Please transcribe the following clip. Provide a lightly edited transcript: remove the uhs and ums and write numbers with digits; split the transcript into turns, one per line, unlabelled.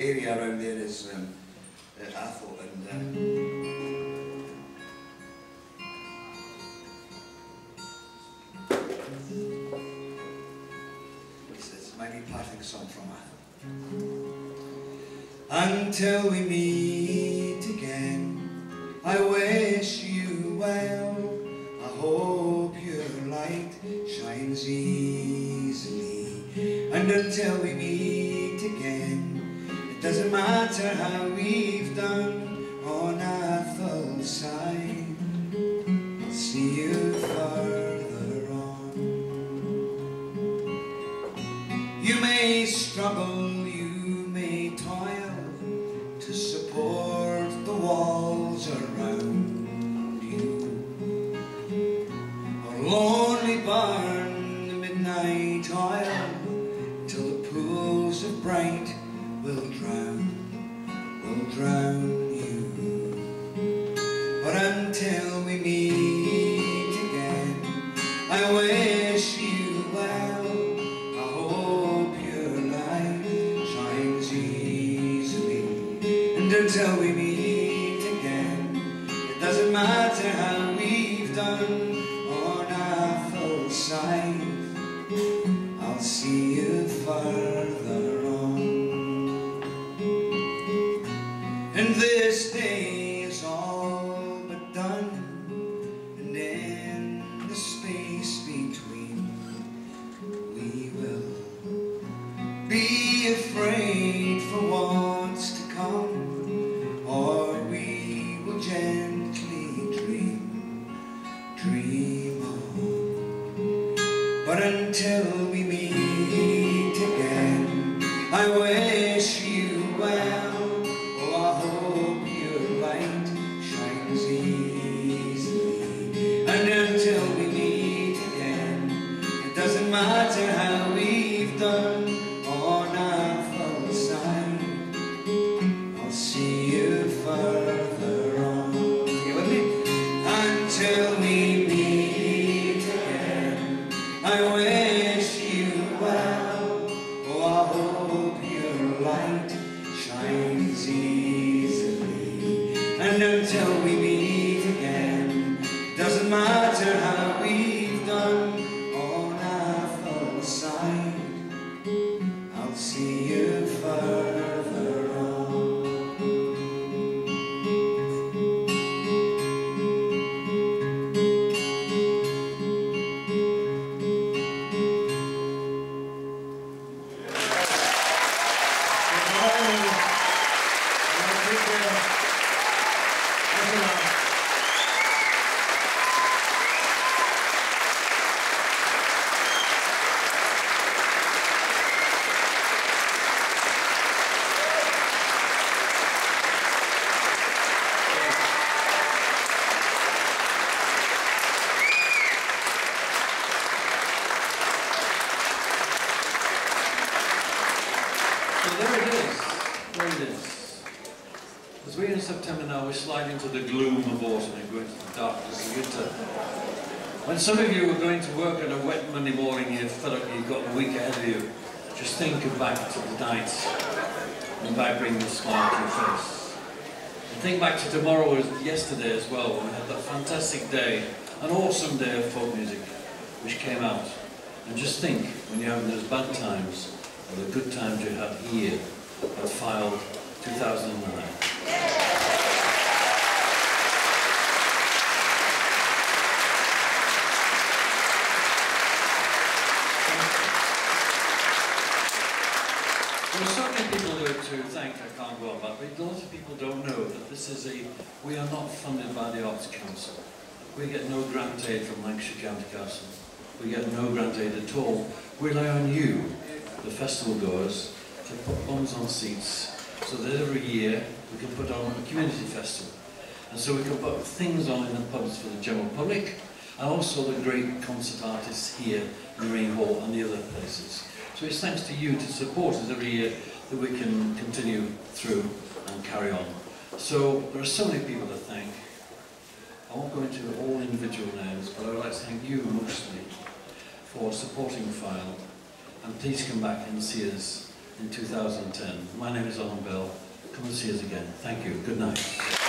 area around there is Athol, and it's my wee parting song from Athol. Until we meet again, I wish you well. I hope your light shines easily, and until we meet again, it doesn't matter how we've done on Athol's side, I'll see you further on. You may struggle, you may toil to support the walls around you, or lonely burn the midnight oil till the pools of bright will drown you. But until we meet again, I wish you well. I hope your light shines easily, and until we meet again, it doesn't matter how we've done on Athol's side, I'll see you further on. And this day is all but done, and in the space between, we will be afraid for what's to come, or we will gently dream on. But until we meet again, I wish you well. I hope your light shines easily, and until we meet again, it doesn't matter how we've done on Athol's side, I'll see you further on. You with me? Until we meet again, I wish you well. Oh, I hope your light shines easily, and until we meet again, doesn't matter how we've done on Athol's side, I'll see you further on.
As we're in September now, we slide into the gloom of autumn and go into the darkness of winter. When some of you were going to work on a wet Monday morning, you felt like you've got a week ahead of you, just think back to the night, and that brings a smile to your face. And think back to tomorrow as yesterday as well, when we had that fantastic day, an awesome day of folk music, which came out. And just think, when you're having those bad times, or the good times you had here at Fylde 2009. There are so many people here to thank, I can't go on about, but lots of people don't know that this is we are not funded by the Arts Council. We get no grant aid from Lancashire County Council. We get no grant aid at all. We rely on you, the festival goers, to put bums on seats, so that every year we can put on a community festival. And so we can put things on in the pubs for the general public, and also the great concert artists here in the Ring Hall and the other places. So it's thanks to you to support us every year that we can continue through and carry on. So there are so many people to thank. I won't go into all individual names, but I would like to thank you mostly for supporting Fylde, and please come back and see us in 2010. My name is Alan Bell. Come and see us again. Thank you. Good night.